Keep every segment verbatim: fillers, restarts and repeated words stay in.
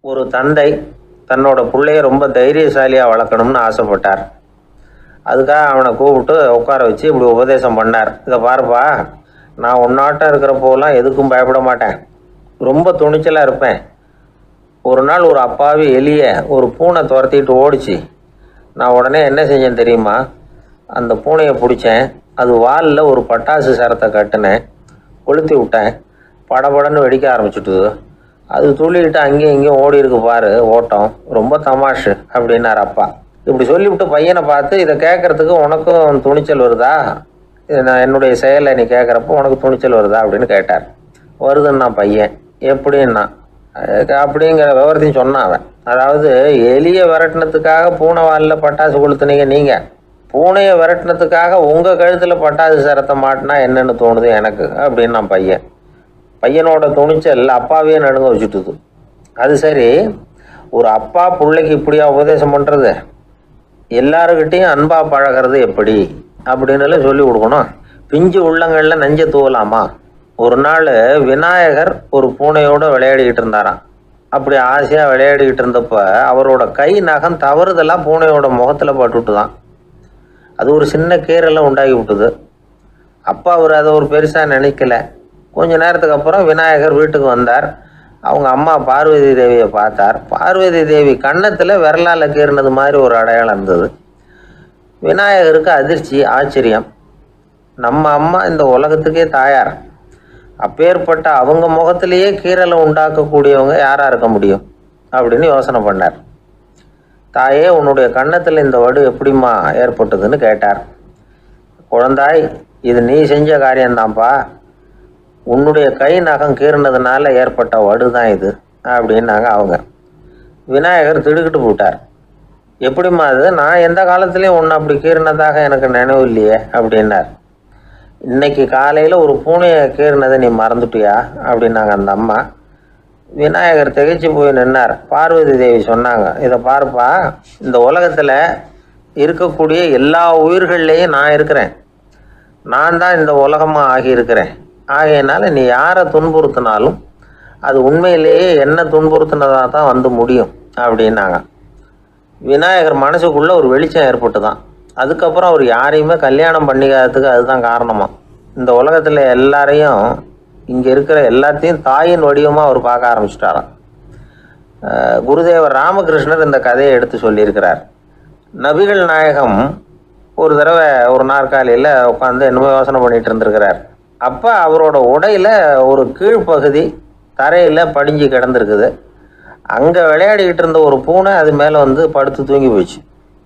ஒரு தந்தை தன்னோட பிள்ளைய ரொம்ப தைரியசாலியாக வளர்க்கணும்னு ஆசைப்பட்டார். அதுக்காக அவனை கூப்பிட்டு உட்கார வச்சு இப்படி உபதேசம் பண்ணார். இதை பாருப்பா, நான் உன்னாட்டம் இருக்கிறப்போலாம் எதுக்கும் பயப்பட மாட்டேன், ரொம்ப துணிச்சலாக இருப்பேன். ஒரு நாள் ஒரு அப்பாவி எலிய ஒரு பூனை துரத்திட்டு ஓடிச்சு. நான் உடனே என்ன செஞ்சேன் தெரியுமா? அந்த பூனையை பிடிச்சேன், அது வாலில் ஒரு பட்டாசு சரத்தை கட்டினேன், கொளுத்தி விட்டேன், படபடன்னு வெடிக்க ஆரம்பிச்சுட்டு அது துள்ளிக்கிட்டு அங்கேயும் இங்கேயும் ஓடி இருக்கு பாரு ஓட்டம், ரொம்ப தமாஷு அப்படின்னார் அப்பா. இப்படி சொல்லிவிட்டு பையனை பார்த்து, இதை கேட்கறதுக்கு உனக்கும் துணிச்சல் வருதா, நான் என்னுடைய செயலை நீ கேட்குறப்போ உனக்கு துணிச்சல் வருதா அப்படின்னு கேட்டார். வருதுன்னா பையன். எப்படின்னா அப்படிங்கிற விவரத்தையும் சொன்னான் அவன். அதாவது எலியை விரட்டினத்துக்காக பூனை வாலில் பட்டாசு கொளுத்துனீங்க நீங்கள், பூனையை விரட்டினத்துக்காக உங்கள் கழுத்தில் பட்டாசு சரத்தை மாட்டினா என்னென்னு தோணுது எனக்கு அப்படின்னா பையன். பையனோட துணிச்சல் அப்பாவையே நடுங்க வச்சுட்டுது. அது சரி, ஒரு அப்பா பிள்ளைக்கு இப்படியா உபதேசம் பண்ணுறது? எல்லாருக்கிட்டையும் அன்பாக பழகிறது எப்படி அப்படின்னு சொல்லி கொடுக்கணும். பிஞ்சு உள்ளங்களில் நஞ்ச தூவலாமா? ஒரு நாள் விநாயகர் ஒரு பூனையோடு விளையாடிக்கிட்டு இருந்தாராம். அப்படி ஆசையாக விளையாடிக்கிட்டு இருந்தப்ப அவரோட கை நகம் தவறுதெல்லாம் பூனையோட முகத்தில் பட்டுவிட்டு தான். அது ஒரு சின்ன கீரெல்லாம் உண்டாகி விட்டுது. அப்பா அவர் அதை ஒரு பெருசாக நினைக்கல. கொஞ்ச நேரத்துக்கு அப்புறம் விநாயகர் வீட்டுக்கு வந்தார். அவங்க அம்மா பார்வதி தேவியை பார்த்தார். பார்வதி தேவி கன்னத்தில் விரலால் கீறினது மாதிரி ஒரு அடையாளம் இருந்தது. விநாயகருக்கு அதிர்ச்சி, ஆச்சரியம். நம்ம அம்மா இந்த உலகத்துக்கே தாயார், அப்பேற்பட்ட அவங்க முகத்திலேயே கீறலை உண்டாக்கக்கூடியவங்க யாராக இருக்க முடியும் அப்படின்னு யோசனை பண்ணார். தாயே, உன்னுடைய கன்னத்தில் இந்த வடு எப்படிம்மா ஏற்பட்டதுன்னு கேட்டார். குழந்தாய், இது நீ செஞ்ச காரியம்தான்ப்பா, உன்னுடைய கை நகம் கீறினதுனால ஏற்பட்ட வடு தான் இது அப்படின்னாங்க அவங்க. விநாயகர் திடுக்கிட்டு போட்டார். எப்படிம்மா அது? நான் எந்த காலத்துலேயும் ஒன்று அப்படி கீறினதாக எனக்கு நினைவு இல்லையே அப்படின்னார். இன்னைக்கு காலையில் ஒரு பூனையை கீறினதை நீ மறந்துட்டியா அப்படின்னாங்க அந்த அம்மா. விநாயகர் திகைச்சு போய் நின்னார். பார்வதி தேவி சொன்னாங்க, இதை பாருப்பா, இந்த உலகத்தில் இருக்கக்கூடிய எல்லா உயிர்கள்லேயும் நான் இருக்கிறேன், நான் தான் இந்த உலகமாக ஆகியிருக்கிறேன். ஆகையினால நீ யாரை துன்புறுத்தினாலும் அது உண்மையிலேயே என்ன துன்புறுத்தினதாக தான் வந்து முடியும் அப்படின்னாங்க. விநாயகர் மனசுக்குள்ளே ஒரு வெளிச்சம் ஏற்பட்டு தான். அதுக்கப்புறம் அவர் யாரையுமே கல்யாணம் பண்ணிக்காததுக்கு அதுதான் காரணமாக. இந்த உலகத்தில் எல்லாரையும், இங்கே இருக்கிற எல்லாத்தையும் தாயின் வடிவமாக அவர் பார்க்க ஆரம்பிச்சிட்டாராம். குருதேவர் ராமகிருஷ்ணர் இந்த கதையை எடுத்து சொல்லியிருக்கிறார். நபிகள் நாயகம் ஒரு தடவை ஒரு நாற்காலியில் உட்காந்து என்னமோ யோசனை பண்ணிகிட்டு இருந்திருக்கிறார். அப்போ அவரோட உடையில் ஒரு கீழ்ப்பகுதி தரையில் படிஞ்சு கிடந்திருக்குது. அங்கே விளையாடிக்கிட்டு இருந்த ஒரு பூனை அது மேலே வந்து படுத்து தூங்கி போச்சு.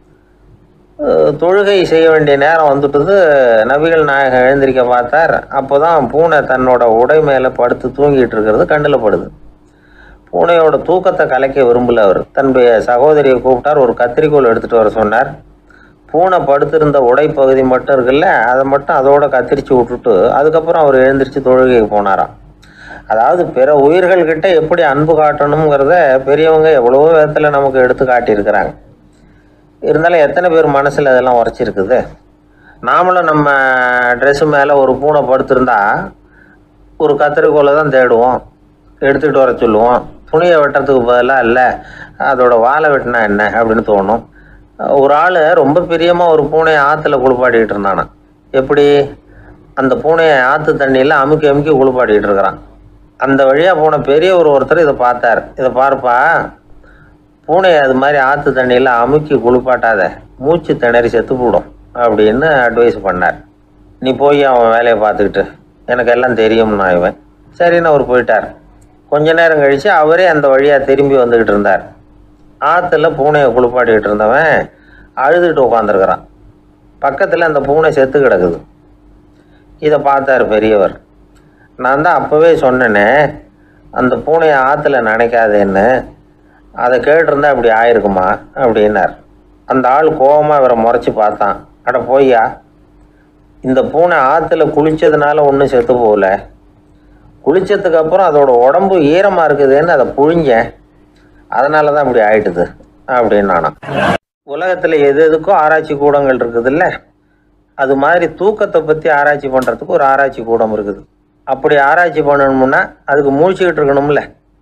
தொழுகை செய்ய வேண்டிய நேரம் வந்துட்டுது. நபிகள் நாயகம் எழுந்திருக்க பார்த்தார். அப்போ தான் பூனை தன்னோட உடை மேலே படுத்து தூங்கிட்டு இருக்கிறது கண்ணில் படுது. பூனையோட தூக்கத்தை கலைக்க விரும்பல அவர். தன்னுடைய சகோதரியை கூப்பிட்டார், ஒரு கத்திரிக்கோள் எடுத்துகிட்டு வர சொன்னார். பூனை படுத்திருந்த உடை பகுதி மட்டும் இருக்குல்ல, அதை மட்டும் அதோட கத்திரிச்சு விட்டுட்டு அதுக்கப்புறம் அவர் எழுந்திரிச்சு தொழுகைக்கு போனாராம். அதாவது பிற உயிர்கள்கிட்ட எப்படி அன்பு காட்டணுங்கிறத பெரியவங்க எவ்வளவோ விதத்தில் நமக்கு எடுத்து காட்டியிருக்கிறாங்க. இருந்தாலும் எத்தனை பேர் மனசில் அதெல்லாம் உரைச்சிருக்குது? நாமளும் நம்ம ட்ரெஸ்ஸு மேலே ஒரு பூனை படுத்திருந்தா ஒரு கத்திரிக்கோலை தான் தேடுவோம், எடுத்துகிட்டு வர சொல்லுவோம். துணியை வெட்டுறதுக்கு பதிலாக இல்லை அதோட வாழை வெட்டினா என்ன அப்படின்னு தோணும். ஒரு ஆள் ரொம்ப பிரியமாக ஒரு பூனையை ஆற்றுல குளிப்பாட்டிக்கிட்டு இருந்தானா. எப்படி? அந்த பூனையை ஆற்று தண்ணியில் அமுக்கி அமுக்கி குளிப்பாட்டிக்கிட்டு இருக்கிறான். அந்த வழியாக போன பெரிய ஒரு ஒருத்தர் இதை பார்த்தார். இதை பார்ப்பா, பூனையை அது மாதிரி ஆற்று தண்ணியில் அமுக்கி குளிப்பாட்டாத, மூச்சு திணறி செத்து போடும் அப்படின்னு அட்வைஸ் பண்ணார். நீ போய் அவன் வேலையை பார்த்துக்கிட்டு, எனக்கு எல்லாம் தெரியும்னா இவன். சரின்னு அவர் போயிட்டார். கொஞ்ச நேரம் கழித்து அவரே அந்த வழியாக திரும்பி வந்துக்கிட்டு இருந்தார். ஆற்றுல பூனையை குளிப்பாட்டிக்கிட்டு இருந்தவன் அழுதுகிட்டு உட்காந்துருக்கிறான். பக்கத்தில் அந்த பூனை செத்து கிடக்குது. இதை பார்த்தார் பெரியவர். நான் தான் அப்போவே சொன்னேனே அந்த பூனையை ஆற்றுல நினைக்காதேன்னு, அதை கேட்டிருந்தா இப்படி ஆயிருக்குமா அப்படின்னார். அந்த ஆள் கோபமாக இவரை முறைச்சி பார்த்தான். அட போய்யா, இந்த பூனை ஆற்றுல குளித்ததுனால ஒன்றும் செத்து போகல, குளித்ததுக்கு அப்புறம் அதோட உடம்பு ஈரமாக இருக்குதுன்னு அதை புழிஞ்சேன், அதனால தான் இப்படி ஆயிட்டுது அப்படின்னானா. உலகத்தில் எது எதுக்கும் ஆராய்ச்சி கூடங்கள் இருக்குதுல்ல, அது மாதிரி தூக்கத்தை பற்றி ஆராய்ச்சி பண்ணுறதுக்கு ஒரு ஆராய்ச்சி கூடம் இருக்குது. அப்படி ஆராய்ச்சி பண்ணணும்னா அதுக்கு மூழ்கிக்கிட்டு இருக்கணும்ல.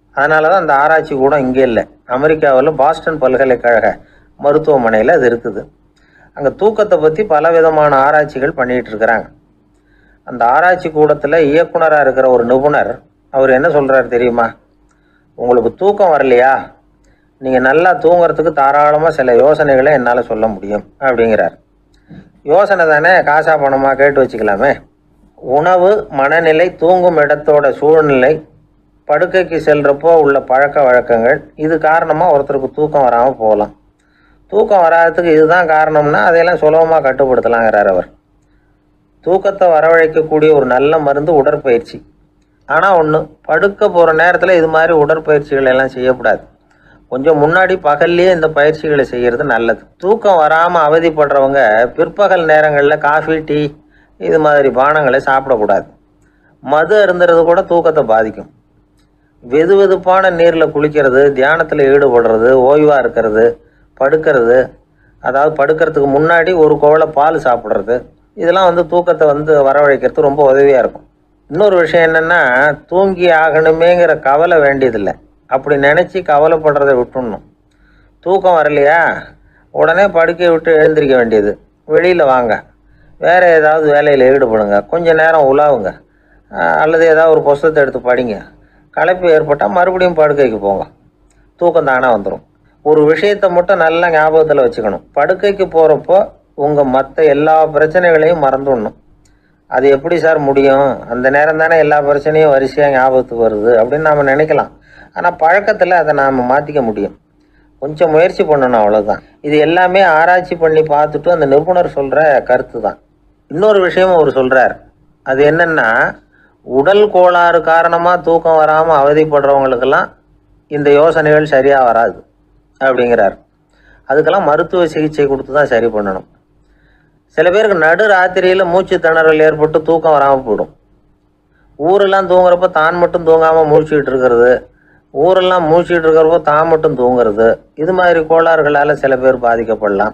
அதனால தான் அந்த ஆராய்ச்சி கூட இங்கே இல்லை. அமெரிக்காவில் பாஸ்டன் பல்கலைக்கழக மருத்துவமனையில் அது இருக்குது. அங்கே தூக்கத்தை பற்றி பல விதமான ஆராய்ச்சிகள் பண்ணிகிட்டு இருக்கிறாங்க. அந்த ஆராய்ச்சி கூடத்தில் இயக்குனராக இருக்கிற ஒரு நிபுணர் அவர் என்ன சொல்கிறார் தெரியுமா? உங்களுக்கு தூக்கம் வரலையா, நீங்கள் நல்லா தூங்குறதுக்கு தாராளமாக சில யோசனைகளை என்னால் சொல்ல முடியும் அப்படிங்கிறார். யோசனை தானே, காசா பணமாக கேட்டு வச்சுக்கலாமே. உணவு, மனநிலை, தூங்கும் இடத்தோட சூழ்நிலை, படுக்கைக்கு செல்கிறப்போ உள்ள பழக்க வழக்கங்கள், இது காரணமாக ஒருத்தருக்கு தூக்கம் வராமல் போகலாம். தூக்கம் வராததுக்கு இதுதான் காரணம்னா அதையெல்லாம் சுலபமாக கட்டுப்படுத்தலாங்கிறார் அவர். தூக்கத்தை வரவழைக்கக்கூடிய ஒரு நல்ல மருந்து உடற்பயிற்சி. ஆனால் ஒன்று, படுக்க போகிற நேரத்தில் இது மாதிரி உடற்பயிற்சிகள் எல்லாம் செய்யக்கூடாது. கொஞ்சம் முன்னாடி பகல்லையே இந்த பயிற்சிகளை செய்கிறது நல்லது. தூக்கம் வராமல் அவதிப்படுறவங்க பிற்பகல் நேரங்களில் காஃபி, டீ இது மாதிரி பானங்களை சாப்பிடக்கூடாது. மது அருந்துறது கூட தூக்கத்தை பாதிக்கும். வெது வெதுப்பான நீரில் குளிக்கிறது, தியானத்தில் ஈடுபடுறது, ஓய்வாக இருக்கிறது, படுக்கிறது, அதாவது படுக்கிறதுக்கு முன்னாடி ஒரு கோவலை பால் சாப்பிட்றது, இதெல்லாம் வந்து தூக்கத்தை வந்து வரவழைக்கிறதுக்கு ரொம்ப உதவியாக இருக்கும். இன்னொரு விஷயம் என்னென்னா, தூங்கி ஆகணுமேங்கிற கவலை வேண்டியதில்லை. அப்படி நினச்சி கவலைப்படுறதை விட்டுடணும். தூக்கம் வரலையா, உடனே படுக்கையை விட்டு எழுந்திரிக்க வேண்டியது. வெளியில் வாங்க, வேறு ஏதாவது வேலையில் ஈடுபடுங்க, கொஞ்சம் நேரம் உலாவுங்க, அல்லது ஏதாவது ஒரு புஸ்தகத்தை எடுத்து படிங்க. களைப்பு ஏற்பட்டால் மறுபடியும் படுக்கைக்கு போங்க, தூக்கம் தானே வந்துடும். ஒரு விஷயத்தை மட்டும் நல்லா ஞாபகத்தில் வச்சுக்கணும். படுக்கைக்கு போகிறப்போ உங்கள் மற்ற எல்லா பிரச்சனைகளையும் மறந்துடணும். அது எப்படி சார் முடியும்? அந்த நேரம் தானே எல்லா பிரச்சனையும் வரிசையாக ஞாபகத்துக்கு வருது அப்படின்னு நாம் நினைக்கலாம். ஆனால் பழக்கத்தில் அதை நாம் மாற்றிக்க முடியும். கொஞ்சம் முயற்சி பண்ணணும், அவ்வளோதான். இது எல்லாமே ஆராய்ச்சி பண்ணி பார்த்துட்டு அந்த நிபுணர் சொல்கிற கருத்து தான். இன்னொரு விஷயமும் அவர் சொல்கிறார். அது என்னென்னா, உடல் கோளாறு காரணமாக தூக்கம் வராமல் அவதிப்படுறவங்களுக்கெல்லாம் இந்த யோசனைகள் சரியாக வராது அப்படிங்கிறார். அதுக்கெல்லாம் மருத்துவ சிகிச்சை கொடுத்து தான் சரி பண்ணணும். சில பேருக்கு நடு ராத்திரியில் மூச்சு திணறல் ஏற்பட்டு தூக்கம் வராமல் போயிடும். ஊரெல்லாம் தூங்குறப்போ தான் மட்டும் தூங்காமல் மூழ்கிட்டு இருக்கிறது, ஊரெல்லாம் மூழ்கிட்டு இருக்கிறப்போ தான் மட்டும் தூங்குறது, இது மாதிரி கோளாறுகளால் சில பேர் பாதிக்கப்படலாம்.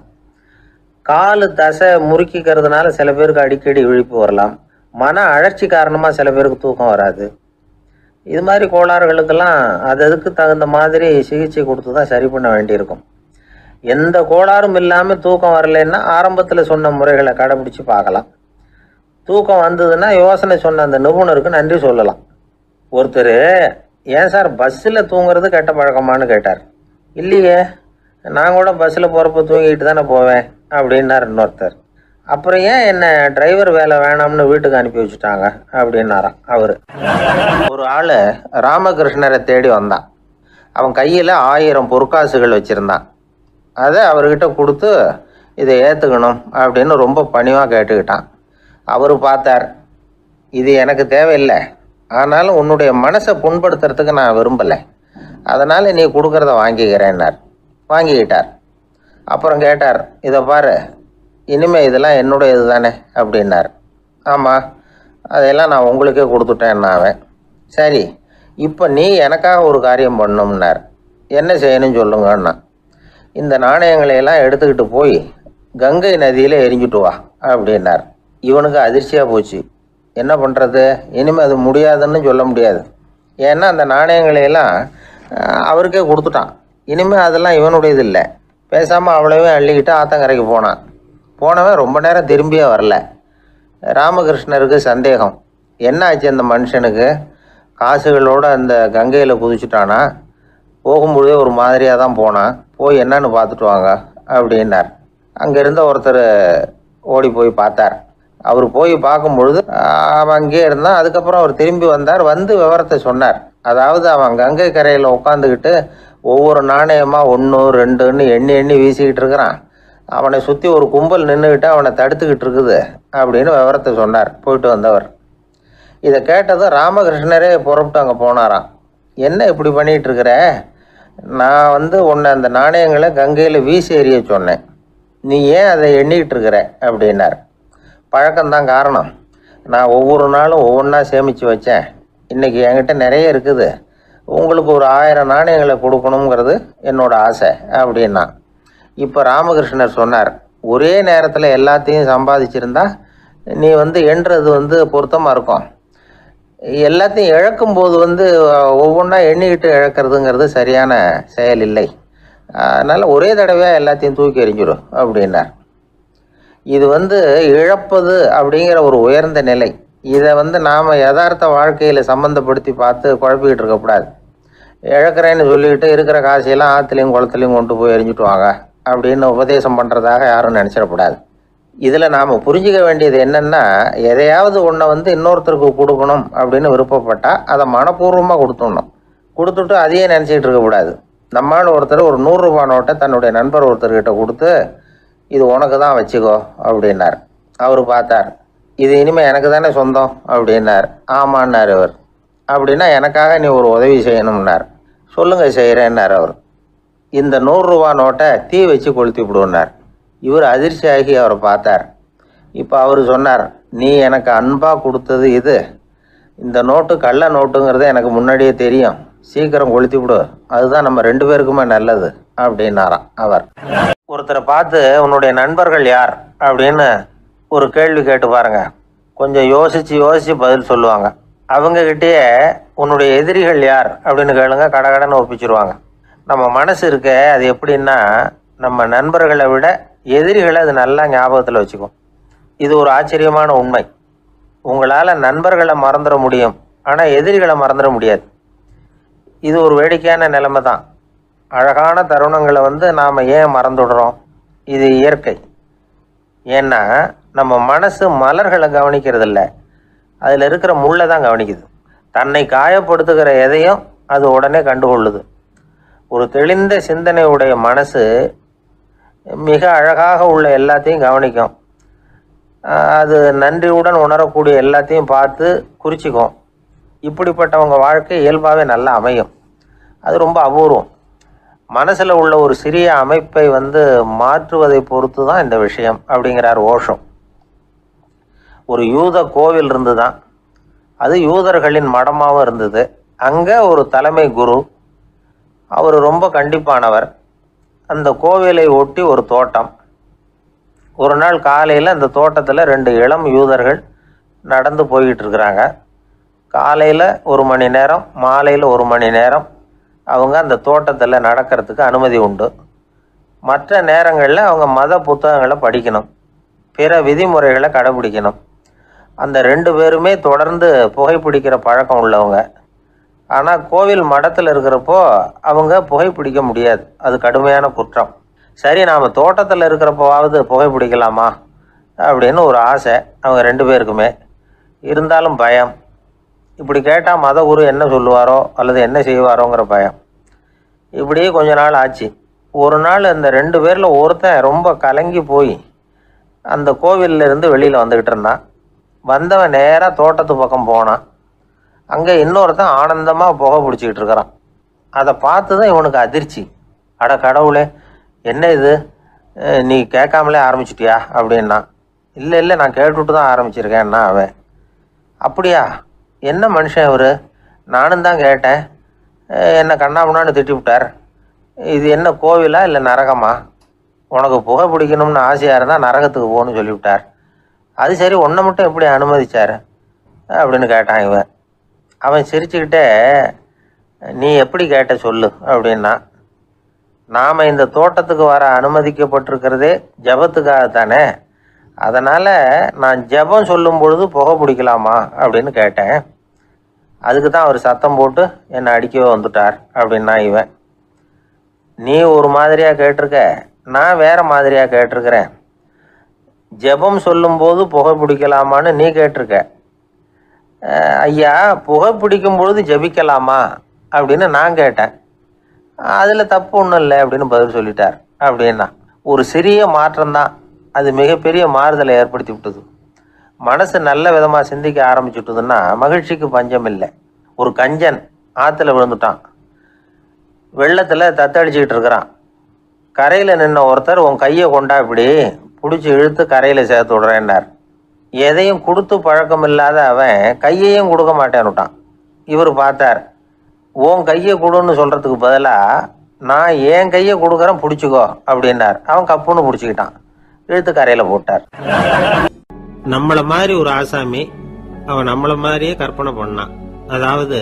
காலு தசை முறுக்கிக்கிறதுனால சில பேருக்கு அடிக்கடி விழிப்பு வரலாம். மன அழற்சி காரணமாக சில பேருக்கு தூக்கம் வராது. இது மாதிரி கோளாறுகளுக்கெல்லாம் அது அதுக்கு தகுந்த மாதிரி சிகிச்சை கொடுத்து தான் சரி பண்ண வேண்டியிருக்கும். எந்த கோளாறும் இல்லாமல் தூக்கம் வரலைன்னா ஆரம்பத்தில் சொன்ன முறைகளை கடைபிடிச்சு பார்க்கலாம். தூக்கம் வந்ததுன்னா யோசனை சொன்ன அந்த நிபுணருக்கு நன்றி சொல்லலாம். ஒருத்தர், ஏன் சார் பஸ்ஸில் தூங்குறது கெட்ட பழக்கமானு கேட்டார். இல்லையே, நான் கூட பஸ்ஸில் போகிறப்ப தூங்கிட்டு தானே போவேன் அப்படின்னார் இன்னொருத்தர். அப்புறம் ஏன் என்ன டிரைவர் வேலை வேணாம்னு வீட்டுக்கு அனுப்பி வச்சுட்டாங்க அப்படின்னாராம் அவர். ஒரு ஆள் ராமகிருஷ்ணரை தேடி வந்தான். அவன் கையில் ஆயிரம் பொற்காசுகள் வச்சுருந்தான். அதை அவர்கிட்ட கொடுத்து இதை ஏற்றுக்கணும் அப்படின்னு ரொம்ப பணிவாக கேட்டுக்கிட்டான். அவர் பார்த்தார், இது எனக்கு தேவையில்லை, ஆனாலும் உன்னுடைய மனசை புண்படுத்துறதுக்கு நான் விரும்பலை, அதனால் நீ கொடுக்குறத வாங்கிக்கிறேன்னார். வாங்கிக்கிட்டார். அப்புறம் கேட்டார், இதை பாரு, இனிமேல் இதெல்லாம் என்னுடைய இது தானே அப்படின்னார். ஆமாம், அதையெல்லாம் நான் உங்களுக்கே கொடுத்துட்டேன் அவன். சரி, இப்போ நீ எனக்காக ஒரு காரியம் பண்ணணும்னார். என்ன செய்யணும்னு சொல்லுங்கன்னா, இந்த நாணயங்களையெல்லாம் எடுத்துக்கிட்டு போய் கங்கை நதியில் எரிஞ்சுட்டு வா அப்படின்னார். இவனுக்கு அதிர்ச்சியாக போச்சு. என்ன பண்ணுறது? இனிமேல் அது முடியாதுன்னு சொல்ல முடியாது. ஏன்னா அந்த நாணயங்களையெல்லாம் அவருக்கே கொடுத்துட்டான். இனிமேல் அதெல்லாம் இவனுடையது இல்லை. பேசாமல் அவ்வளவே அள்ளிக்கிட்டு ஆத்தங்கரைக்கு போனான். போனவன் ரொம்ப நேரம் திரும்பியே வரல. ராமகிருஷ்ணருக்கு சந்தேகம், என்ன ஆச்சு அந்த மனுஷனுக்கு? காசுகளோடு அந்த கங்கையில் குதிச்சுட்டானா? போகும்பொழுதே ஒரு மாதிரியாக தான் போனான், போய் என்னன்னு பார்த்துட்டு வாங்க அப்படின்னார். அங்கே இருந்த ஒருத்தர் ஓடி போய் பார்த்தார். அவர் போய் பார்க்கும் பொழுது அவன் அங்கேயே இருந்தான். அதுக்கப்புறம் அவர் திரும்பி வந்தார். வந்து விவரத்தை சொன்னார். அதாவது அவன் கங்கை கரையில் உட்காந்துக்கிட்டு ஒவ்வொரு நாணயமாக ஒன்று ரெண்டுன்னு எண்ணி எண்ணி வீசிக்கிட்டு இருக்கிறான். அவனை சுற்றி ஒரு கும்பல் நின்றுக்கிட்டு அவனை தடுத்துக்கிட்டு இருக்குது அப்படின்னு விவரத்தை சொன்னார் போயிட்டு வந்தவர். இதை கேட்டதும் ராமகிருஷ்ணரே புறப்பட்டு அங்கே போனாராம். என்ன இப்படி பண்ணிகிட்டு இருக்கிற? நான் வந்து உன்னை அந்த நாணயங்களை கங்கையில் வீசி எறிய சொன்னேன், நீ ஏன் அதை எண்ணிக்கிட்டு இருக்கிற அப்படின்னார். பழக்கம்தான் காரணம். நான் ஒவ்வொரு நாளும் ஒவ்வொன்றா சேமித்து வச்சேன். இன்றைக்கி என்கிட்ட நிறைய இருக்குது. உங்களுக்கு ஒரு ஆயிரம் நாணயங்களை கொடுக்கணுங்கிறது என்னோடய ஆசை அப்படின்னா. இப்போ ராமகிருஷ்ணர் சொன்னார், ஒரே நேரத்தில் எல்லாத்தையும் சம்பாதிச்சிருந்தா நீ வந்து எண்ணுறது வந்து பொருத்தமாக இருக்கும். எல்லாத்தையும் இழக்கும்போது வந்து ஒவ்வொன்றா எண்ணிக்கிட்டு இழக்கிறதுங்கிறது சரியான செயல் இல்லை. அதனால் ஒரே தடவையாக எல்லாத்தையும் தூக்கி எறிஞ்சிடும் அப்படின்னார். இது வந்து இழப்பது அப்படிங்கிற ஒரு உயர்ந்த நிலை. இதை வந்து நாம் யதார்த்த வாழ்க்கையில் சம்மந்தப்படுத்தி பார்த்து குழப்பிக்கிட்டு இருக்கக்கூடாது. இழக்கிறேன்னு சொல்லிக்கிட்டு இருக்கிற காசையெல்லாம் ஆற்றுலையும் குளத்துலையும் கொண்டு போய் எரிஞ்சிட்டு வாங்க அப்படின்னு உபதேசம் பண்ணுறதாக யாரும் நினச்சிடக்கூடாது. இதில் நாம் புரிஞ்சிக்க வேண்டியது என்னென்னா, எதையாவது ஒன்றை வந்து இன்னொருத்தருக்கு கொடுக்கணும் அப்படின்னு விருப்பப்பட்டால் அதை மனப்பூர்வமாக கொடுத்துடணும். கொடுத்துட்டு அதையே நினச்சிக்கிட்டு இருக்கக்கூடாது. நம்மளால் ஒருத்தர் ஒரு நூறுரூபா நோட்டை தன்னுடைய நண்பர் ஒருத்தர்கிட்ட கொடுத்து, இது உனக்கு தான் வச்சுக்கோ அப்படின்னார். அவர் பார்த்தார், இது இனிமேல் எனக்கு தானே சொந்தம் அப்படின்னார். ஆமான்னார் அவர். அப்படின்னா எனக்காக நீ ஒரு உதவி செய்யணும்னார். சொல்லுங்கள் செய்கிறேன்னார் அவர். இந்த நூறுரூவா நோட்டை தீ வச்சு கொளுத்தி விடுன்னார். இவர் அதிர்ச்சியாகி அவரை பார்த்தார். இப்போ அவர் சொன்னார், நீ எனக்கு அன்பாக கொடுத்தது இது, இந்த நோட்டு கள்ள நோட்டுங்கிறது எனக்கு முன்னாடியே தெரியும், சீக்கிரம் கொளுத்தி விடு, அதுதான் நம்ம ரெண்டு பேருக்குமே நல்லது அப்படின்னாராம் அவர். ஒருத்தரை பார்த்து உன்னுடைய நண்பர்கள் யார் அப்படின்னு ஒரு கேள்வி கேட்டு பாருங்க. கொஞ்சம் யோசித்து யோசித்து பதில் சொல்லுவாங்க. அவங்கக்கிட்டேயே உன்னுடைய எதிரிகள் யார் அப்படின்னு கேளுங்க, கடகடன்னு ஒப்பிச்சிருவாங்க. நம்ம மனசு இருக்க அது எப்படின்னா, நம்ம நண்பர்களை விட எதிரிகளை அது நல்லா ஞாபகத்தில் வச்சுக்கும். இது ஒரு ஆச்சரியமான உண்மை. உங்களால் நண்பர்களை மறந்துட முடியும், ஆனால் எதிரிகளை மறந்துட முடியாது. இது ஒரு வேடிக்கையான நிலைமை தான். அழகான தருணங்களை வந்து நாம் ஏன் மறந்துடுறோம்? இது இயற்கை. ஏன்னா நம்ம மனசு மலர்களை கவனிக்கிறதில்ல, அதில் இருக்கிற முள்ளை தான் கவனிக்குது. தன்னை காயப்படுத்துகிற எதையும் அது உடனே கண்டுகொள்ளுது. ஒரு தெளிந்த சிந்தனையுடைய மனசு மிக அழகாக உள்ள எல்லாத்தையும் கவனிக்கும். அது நன்றியுடன் உணரக்கூடிய எல்லாத்தையும் பார்த்து குறிச்சிக்கும். இப்படிப்பட்டவங்க வாழ்க்கை இயல்பாகவே நல்லா அமையும். அது ரொம்ப அபூர்வம். மனசில் உள்ள ஒரு சிறிய அமைப்பை வந்து மாற்றுவதை பொறுத்து தான் இந்த விஷயம் அப்படிங்கிறார் ஓஷோ. ஒரு யூத கோவில் இருந்து தான், அது யூதர்களின் மடமாகவும் இருந்தது. அங்கே ஒரு தலைமை குரு, அவர் ரொம்ப கண்டிப்பானவர். அந்த கோவிலை ஒட்டி ஒரு தோட்டம். ஒரு நாள் காலையில் அந்த தோட்டத்தில் ரெண்டு இளம் யூதர்கள் நடந்து போய்கிட்டு இருக்கிறாங்க. காலையில் ஒரு மணி நேரம், மாலையில் ஒரு மணி நேரம் அவங்க அந்த தோட்டத்தில் நடக்கிறதுக்கு அனுமதி உண்டு. மற்ற நேரங்களில் அவங்க மத புத்தகங்களை படிக்கணும், பிற விதிமுறைகளை கடைபிடிக்கணும். அந்த ரெண்டு பேருமே தொடர்ந்து புகைப்பிடிக்கிற பழக்கம் உள்ளவங்க. ஆனால் கோவில் மடத்தில் இருக்கிறப்போ அவங்க புகைப்பிடிக்க முடியாது, அது கடுமையான குற்றம். சரி, நாம் தோட்டத்தில் இருக்கிறப்போவாவது புகைப்பிடிக்கலாமா அப்படின்னு ஒரு ஆசை அவங்க ரெண்டு பேருக்குமே. இருந்தாலும் பயம். இப்படி கேட்டால் மத குரு என்ன சொல்லுவாரோ அல்லது என்ன செய்வாரோங்கிற பயம். இப்படியே கொஞ்ச நாள் ஆச்சு. ஒரு நாள் இந்த ரெண்டு பேரில் ஒருத்தன் ரொம்ப கலங்கி போய் அந்த கோவிலில் இருந்து வெளியில் வந்துக்கிட்டு இருந்தான். வந்தவன் நேராக தோட்டத்து பக்கம் போனான். அங்கே இன்னொருத்தன் ஆனந்தமாக புகை பிடிச்சிக்கிட்டு இருக்கிறான். அதை பார்த்து தான் இவனுக்கு அதிர்ச்சி. அட கடவுளே, என்ன இது, நீ கேட்காமலே ஆரம்பிச்சிட்டியா அப்படின்னா. இல்லை இல்லை, நான் கேட்டுவிட்டு தான் ஆரம்பிச்சிருக்கேன்னா அவன். அப்படியா, என்ன மனுஷன் இவர், நானும் தான் கேட்டேன், என்னை கண்ணாமுன்னான்னு திட்டி விட்டார். இது என்ன கோவிலா இல்லை நரகமா? உனக்கு புகை பிடிக்கணும்னு ஆசையாக இருந்தால் நரகத்துக்கு போகணும்னு சொல்லிவிட்டார். அது சரி, ஒன்றை மட்டும் எப்படி அனுமதிச்சார் அப்படின்னு கேட்டான் இவன். அவன் சிரிச்சுக்கிட்டே, நீ எப்படி கேட்ட சொல்லு அப்படின்னா. நாம் இந்த தோட்டத்துக்கு வர அனுமதிக்கப்பட்டிருக்கிறதே ஜபத்துக்காகத்தானே, அதனால் நான் ஜபம் சொல்லும் பொழுது புகை பிடிக்கலாமா அப்படின்னு கேட்டேன். அதுக்கு தான் அவர் சத்தம் போட்டு என்னை அடிக்கவே வந்துட்டார் அப்படின்னா இவன். நீ ஒரு மாதிரியாக கேட்டிருக்க, நான் வேறு மாதிரியாக கேட்டிருக்கிறேன். ஜபம் சொல்லும்போது புகை பிடிக்கலாமான்னு நீ கேட்டிருக்க. ஐயா, புகை பிடிக்கும் பொழுது ஜபிக்கலாமா அப்படின்னு நான் கேட்டேன். அதில் தப்பு ஒன்றும் இல்லை அப்படின்னு பதில் சொல்லிட்டார் அப்படின்னா. ஒரு சிறிய மாற்றம்தான் அது மிகப்பெரிய மாறுதலை ஏற்படுத்தி விட்டது. மனசு நல்ல விதமாக சிந்திக்க ஆரம்பிச்சுட்டுதுன்னா மகிழ்ச்சிக்கு பஞ்சம் இல்லை. ஒரு கஞ்சன் ஆற்றுல விழுந்துட்டான், வெள்ளத்தில் தத்தடிச்சுக்கிட்டு இருக்கிறான். கரையில் நின்ன ஒருத்தர், உன் கையை கொண்டா இப்படி பிடிச்சி இழுத்து கரையில் சேர்த்து விடுறேன்னார். எதையும் கொடுத்து பழக்கம் இல்லாத அவன் கையையும் கொடுக்க மாட்டேன்னுட்டான். இவர் பார்த்தார், உன் கையை கொடுன்னு சொல்கிறதுக்கு பதிலாக நான் என் கையை கொடுக்குறேன் பிடிச்சிக்கோ அப்படின்னார். அவன் கப்புன்னு பிடிச்சிக்கிட்டான், இழுத்து கரையில் போட்டார். நம்மளை மாதிரி ஒரு ஆசாமி அவன் நம்மள மாதிரியே கற்பனை பண்ணான். அதாவது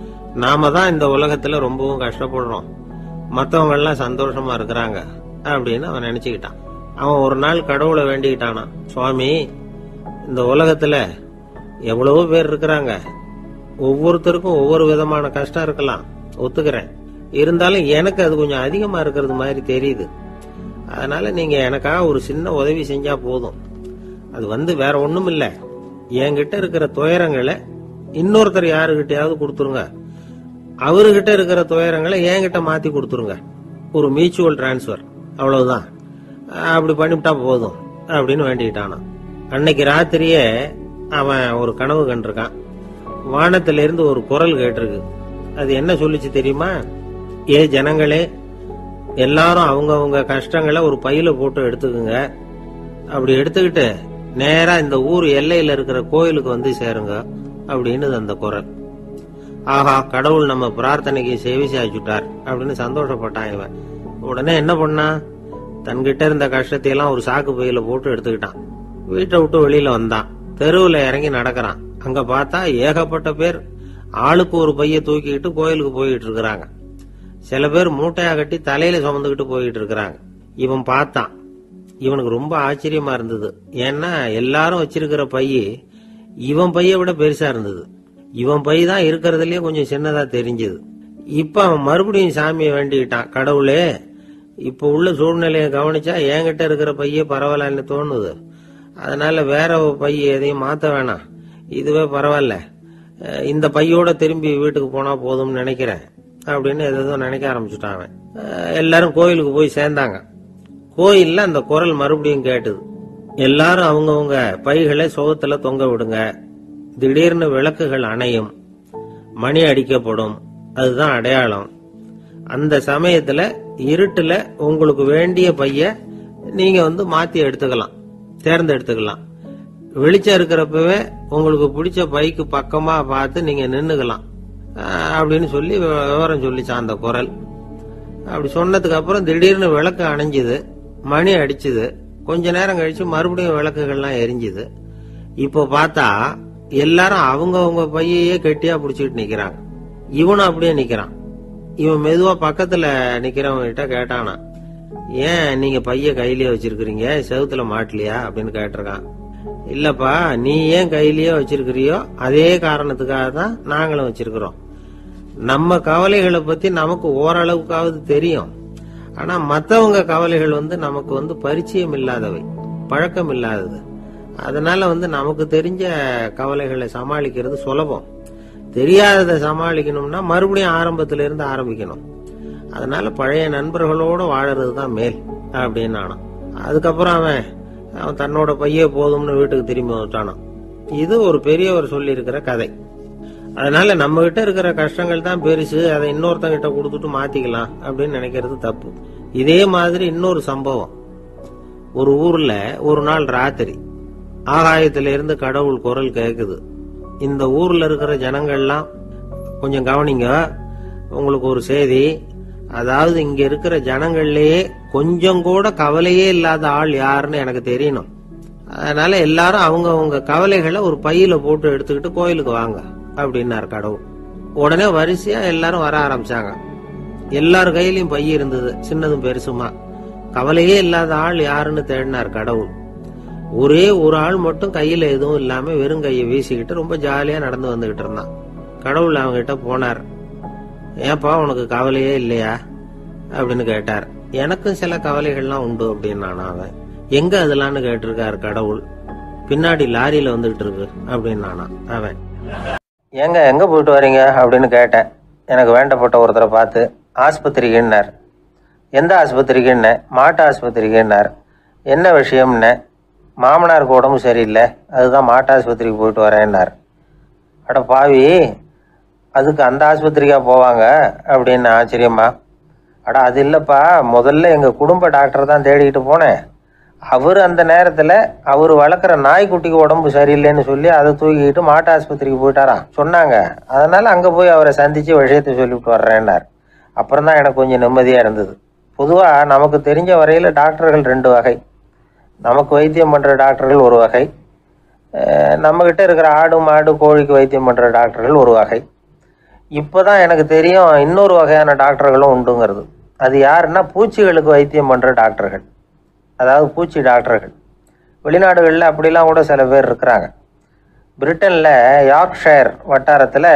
நாம தான் இந்த உலகத்துல ரொம்பவும் கஷ்டப்படுறோம், மற்றவங்க எல்லாம் சந்தோஷமா இருக்கிறாங்க அப்படின்னு அவன் நினைச்சுக்கிட்டான். அவன் ஒரு நாள் கடவுளை வேண்டிக்கிட்டானா, சுவாமி, இந்த உலகத்துல எவ்வளவோ பேர் இருக்கிறாங்க, ஒவ்வொருத்தருக்கும் ஒவ்வொரு விதமான கஷ்டம் இருக்கலாம், ஒத்துக்கிறேன். இருந்தாலும் எனக்கு அது கொஞ்சம் அதிகமா இருக்கிறது மாதிரி தெரியுது. அதனால நீங்க எனக்காக ஒரு சின்ன உதவி செஞ்சா போதும். அது வந்து வேற ஒண்ணும் இல்ல, என்கிட்ட இருக்கிற துயரங்களை இன்னொருத்தர் யாருகிட்டயாவது கொடுத்துருங்க, அவர்கிட்ட இருக்கிற துயரங்களை என்கிட்ட மாத்தி கொடுத்துருங்க. ஒரு மியூச்சுவல் டிரான்ஸ்பர், அவ்வளவுதான். அப்படி பண்ணிவிட்டா போதும் அப்படின்னு வேண்டிக்கிட்டானா. அன்னைக்கு ராத்திரியே அவன் ஒரு கனவு கண்டிருக்கான். வானத்தில இருந்து ஒரு குரல் கேட்டிருக்கு. அது என்ன சொல்லிச்சு தெரியுமா? ஏ ஜனங்களே, எல்லாரும் அவங்க அவங்க கஷ்டங்களை ஒரு பையில போட்டு எடுத்துக்குங்க. அப்படி எடுத்துக்கிட்டு நேரா இந்த ஊர் எல்லையில இருக்கிற கோயிலுக்கு வந்து சேருங்க அப்படின்னு அந்த குரல். ஆஹா, கடவுள் நம்ம பிரார்த்தனைக்கு செவி சாய்ச்சுட்டார் அப்படின்னு சந்தோஷப்பட்டான் இவன். உடனே என்ன பண்ணா, தன்கிட்ட இருந்த கஷ்டத்தையெல்லாம் ஒரு சாக்கு பையில போட்டு எடுத்துக்கிட்டான். வீட்டை விட்டு வெளியில வந்தான். தெருவுல இறங்கி நடக்கிறான். அங்க பார்த்தா ஏகப்பட்ட பேர் ஆளுக்கு ஒரு பைய தூக்கிக்கிட்டு கோயிலுக்கு போயிட்டு இருக்கிறாங்க. சில பேர் மூட்டையா கட்டி தலையில சுமந்துக்கிட்டு போயிட்டு இருக்கிறாங்க. இவன் பார்த்தான். இவனுக்கு ரொம்ப ஆச்சரியமா இருந்தது. ஏன்னா எல்லாரும் வச்சிருக்கிற பைய இவன் பைய விட பெருசா இருந்தது. இவன் பை தான் இருக்கிறதுலயே கொஞ்சம் சின்னதா தெரிஞ்சது. இப்ப அவன் மறுபடியும் சாமியை வேண்டிக்கிட்டான், கடவுளே, இப்ப உள்ள சூழ்நிலையை கவனிச்சா என்கிட்ட இருக்கிற பைய பரவாயில்லன்னு தோணுது. அதனால வேற பைய எதையும் மாத்த வேணாம், இதுவே பரவாயில்ல, இந்த பையோட திரும்பி வீட்டுக்கு போனா போதும்னு நினைக்கிறேன் அப்படின்னு எதோ நினைக்க ஆரம்பிச்சுட்டான் அவன். எல்லாரும் கோயிலுக்கு போய் சேர்ந்தாங்க. கோயில்ல அந்த குரல் மறுபடியும் கேட்டுது. எல்லாரும் அவங்கவுங்க பைகளை சுகத்துல தொங்க விடுங்க, திடீர்னு விளக்குகள் அணையும், மணி அடிக்கப்படும், அதுதான் அடையாளம். அந்த சமயத்துல இருட்டுல உங்களுக்கு வேண்டிய பைய நீங்க வந்து மாத்தி எடுத்துக்கலாம், தேர்ந்தெடுத்துக்கலாம். வெளிச்சம் இருக்கிறப்பவே உங்களுக்கு பிடிச்ச பைக்கு பக்கமா பார்த்து நீங்க நின்னுக்கலாம் அப்படின்னு சொல்லி விவரம் சொல்லிச்சான் அந்த குரல். அப்படி சொன்னதுக்கு அப்புறம் திடீர்னு விளக்கு அணைஞ்சுது, மணி அடிச்சுது. கொஞ்ச நேரம் கழிச்சு மறுபடியும் விளக்குகள்லாம் எரிஞ்சுது. இப்போ பார்த்தா எல்லாரும் அவங்கவுங்க பையையே கெட்டியா புடிச்சுட்டு நிக்கிறாங்க. இவனும் அப்படியே நிக்கிறான். இவன் மெதுவா பக்கத்துல நிக்கிறவங்க கிட்ட கேட்டானா, ஏன் நீங்க பைய கையிலேயே வச்சிருக்கிறீங்க, செவுத்துல மாட்டலையா அப்படின்னு கேட்டிருக்கான். இல்லப்பா, நீ ஏன் கையிலேயே வச்சிருக்கிறியோ அதே காரணத்துக்காக தான் நாங்களும் வச்சிருக்கிறோம். நம்ம கவலைகளை பத்தி நமக்கு ஓரளவுக்காவது தெரியும், ஆனா மத்தவங்க கவலைகள் வந்து நமக்கு வந்து பரிச்சயம் இல்லாதவை, பழக்கம் இல்லாதது. அதனால வந்து நமக்கு தெரிஞ்ச கவலைகளை சமாளிக்கிறது சுலபம். தெரியாததை சமாளிக்கணும்னா மறுபடியும் ஆரம்பத்தில இருந்து ஆரம்பிக்கணும். அதனால பழைய நண்பர்களோட வாழறதுதான் மேல் அப்படின்னு நானும். அதுக்கப்புறம் அவன் அவன் தன்னோட பைய போதும்னு வீட்டுக்கு திரும்பி வந்துட்டானான். இது ஒரு பெரியவர் சொல்லி இருக்கிற கதை. அதனால நம்ம கிட்ட இருக்கிற கஷ்டங்கள் தான் பெருசு, அதை இன்னொருத்தங்கிட்ட கொடுத்துட்டு மாத்திக்கலாம் அப்படின்னு நினைக்கிறது தப்பு. இதே மாதிரி இன்னொரு சம்பவம். ஒரு ஊர்ல ஒரு நாள் ராத்திரி ஆகாயத்தில இருந்து கடவுள் குரல் கேக்குது. இந்த ஊர்ல இருக்கிற ஜனங்கள்லாம் கொஞ்சம் கவனிங்க, உங்களுக்கு ஒரு செய்தி. அதாவது இங்க இருக்கிற ஜனங்கள்லயே கொஞ்சம் கூட கவலையே இல்லாத ஆள் யாருன்னு எனக்கு தெரியணும். அதனால எல்லாரும் அவங்க அவங்க கவலைகளை ஒரு பையில போட்டு எடுத்துக்கிட்டு கோயிலுக்கு வாங்க அப்படின்னாரு கடவுள். உடனே வரிசையா எல்லாரும் வர ஆரம்பிச்சாங்க. எல்லார் கையிலயும் பை இருந்தது, சின்னதும் பெருசுமா. கவலையே இல்லாத ஆள் யாருன்னு தேடினார் கடவுள். ஒரே ஒரு ஆள் மட்டும் கையில எதுவும் இல்லாம வெறும் கையை வீசிக்கிட்டு ரொம்ப ஜாலியா நடந்து வந்துகிட்டு இருந்தான். கடவுள் அவங்க கிட்ட போனார். ஏப்பா, உனக்கு கவலையே இல்லையா அப்படின்னு கேட்டார். எனக்கும் சில கவலைகள்லாம் உண்டு அப்படின்னு அவன். எங்க அதெல்லாம்னு கேட்டிருக்காரு கடவுள். பின்னாடி லாரியில வந்துகிட்டு இருக்கு அப்படின்னு அவன். எங்க எங்க போயிட்டு வரீங்க அப்படின்னு கேட்டேன். எனக்கு வேண்டப்பட்ட ஒருத்தரை பார்த்து ஆஸ்பத்திரிக்குன்னார். எந்த ஆஸ்பத்திரிக்குன்ன? மாட்டு ஆஸ்பத்திரிக்குன்னார். என்ன விஷயம்னு? மாமனாருக்கு உடம்பு சரியில்லை, அதுதான் மாட்டு ஆஸ்பத்திரிக்கு போயிட்டு வரேன்னார். அட பாவி, அதுக்கு அந்த ஆஸ்பத்திரிக்கா போவாங்க அப்படின்னு ஆச்சரியமா. அட அது இல்லப்பா, முதல்ல எங்க குடும்ப டாக்டர் தான் தேடிக்கிட்டு போனேன். அவர் அந்த நேரத்தில் அவர் வளர்க்குற நாய்க்குட்டிக்கு உடம்பு சரியில்லைன்னு சொல்லி அதை தூக்கிக்கிட்டு மாட்டு ஆஸ்பத்திரிக்கு போயிட்டாராம் சொன்னாங்க. அதனால அங்கே போய் அவரை சந்தித்து விஷயத்தை சொல்லிவிட்டு வர்றேன்னார். அப்புறம் தான் எனக்கு கொஞ்சம் நிம்மதியாக இருந்தது. பொதுவாக நமக்கு தெரிஞ்ச வரையில் டாக்டர்கள் ரெண்டு வகை. நமக்கு வைத்தியம் பண்ணுற டாக்டர்கள் ஒரு வகை, நம்மக்கிட்ட இருக்கிற ஆடு மாடு கோழிக்கு வைத்தியம் பண்ணுற டாக்டர்கள் ஒரு வகை. இப்போ தான் எனக்கு தெரியும் இன்னொரு வகையான டாக்டர்களும் உண்டுங்கிறது. அது யாருன்னா பூச்சிகளுக்கு வைத்தியம் பண்ணுற டாக்டர்கள், அதாவது பூச்சி டாக்டர்கள். வெளிநாடுகளில் அப்படிலாம் கூட சில பேர் இருக்கிறாங்க. பிரிட்டனில் யார்க்ஷயர் வட்டாரத்தில்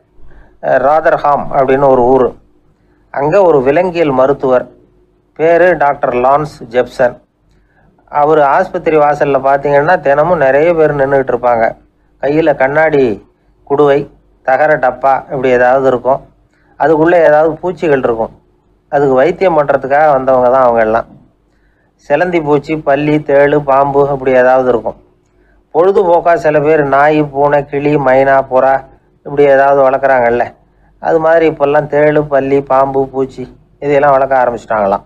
ராதர்ஹாம் அப்படின்னு ஒரு ஊர், அங்கே ஒரு விலங்கியல் மருத்துவர் பேர் டாக்டர் லான்ஸ் ஜெப்சன். அவர் ஆஸ்பத்திரி வாசலில் பார்த்தீங்கன்னா தினமும் நிறைய பேர் நின்றுக்கிட்டு இருப்பாங்க. கையில் கண்ணாடி குடுவை, தகர டப்பா இப்படி ஏதாவது இருக்கும். அதுக்குள்ளே ஏதாவது பூச்சிகள் இருக்கும். அதுக்கு வைத்தியம் பண்ணுறதுக்காக வந்தவங்க தான் அவங்க எல்லாம். சிலந்தி பூச்சி, பல்லி, தேளு, பாம்பு இப்படி ஏதாவது இருக்கும். பொழுதுபோக்காக சில பேர் நாய், பூனை, கிளி, மைனா, புறா இப்படி ஏதாவது வளர்க்குறாங்கல்ல, அது மாதிரி இப்போல்லாம் தேளு, பல்லி, பாம்பு, பூச்சி இதையெல்லாம் வளர்க்க ஆரம்பிச்சிட்டாங்களாம்.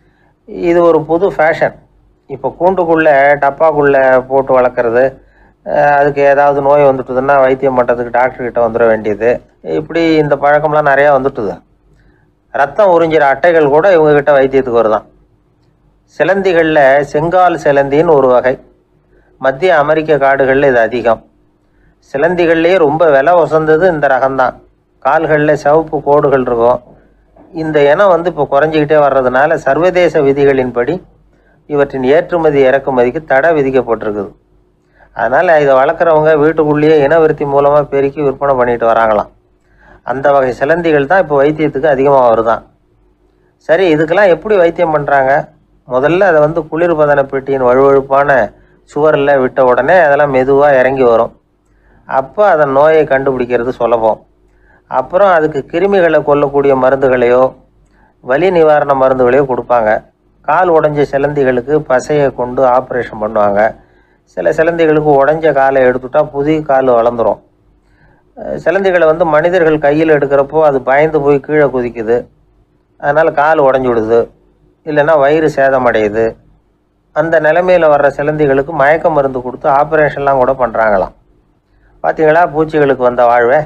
இது ஒரு புது ஃபேஷன். இப்போ கூண்டுக்குள்ளே டப்பாக்குள்ளே போட்டு வளர்க்குறது, அதுக்கு ஏதாவது நோய் வந்துட்டுதுன்னா வைத்தியம் பண்ணுறதுக்கு டாக்டர்கிட்ட வந்துட வேண்டியது, இப்படி இந்த பழக்கம்லாம் நிறையா வந்துட்டுது. ரத்தம் உறிஞ்சிற அட்டைகள் கூட இவங்ககிட்ட வைத்தியத்துக்கு வருதான். சிலந்திகளில் செங்கால் சிலந்தின்னு ஒரு வகை. மத்திய அமெரிக்க காடுகளில் இது அதிகம். சிலந்திகள்லேயே ரொம்ப விலை உசந்தது இந்த ரகம்தான். கால்களில் சிவப்பு கோடுகள் இருக்கும். இந்த இனம் வந்து இப்போ குறைஞ்சிக்கிட்டே வர்றதுனால சர்வதேச விதிகளின்படி இவற்றின் ஏற்றுமதி இறக்குமதிக்கு தடை விதிக்கப்பட்டிருக்குது. அதனால் இதை வளர்க்குறவங்க வீட்டுக்குள்ளேயே இனவிருத்தி மூலமாக பெருக்கி விற்பனை பண்ணிட்டு வராங்களாம். அந்த வகை சிலந்திகள் தான் இப்போ வைத்தியத்துக்கு அதிகமாக வருதான். சரி, இதுக்கெல்லாம் எப்படி வைத்தியம் பண்ணுறாங்க? முதல்ல அதை வந்து குளிர்பதன பெட்டியின் வழுவழுப்பான சுவரில் விட்ட உடனே அதெல்லாம் மெதுவாக இறங்கி வரும். அப்போ அதன் நோயை கண்டுபிடிக்கிறது சுலபம். அப்புறம் அதுக்கு கிருமிகளை கொல்லக்கூடிய மருந்துகளையோ வலி நிவாரண மருந்துகளையோ கொடுப்பாங்க. கால் உடஞ்ச சிலந்திகளுக்கு பசையை கொண்டு ஆப்ரேஷன் பண்ணுவாங்க. சில சிலந்திகளுக்கு உடஞ்ச காலை எடுத்துட்டா புதிய கால் வளர்ந்துடும். சிலந்திகளை வந்து மனிதர்கள் கையில் எடுக்கிறப்போ அது பயந்து போய் கீழே குதிக்குது, அதனால் கால் உடஞ்சி விடுது, இல்லைன்னா வயிறு சேதமடையுது. அந்த நிலைமையில் வர்ற சிலந்திகளுக்கு மயக்க மருந்து கொடுத்து ஆப்ரேஷன்லாம் கூட பண்ணுறாங்களாம். பார்த்தீங்களா பூச்சிகளுக்கு வந்த வாழ்வே.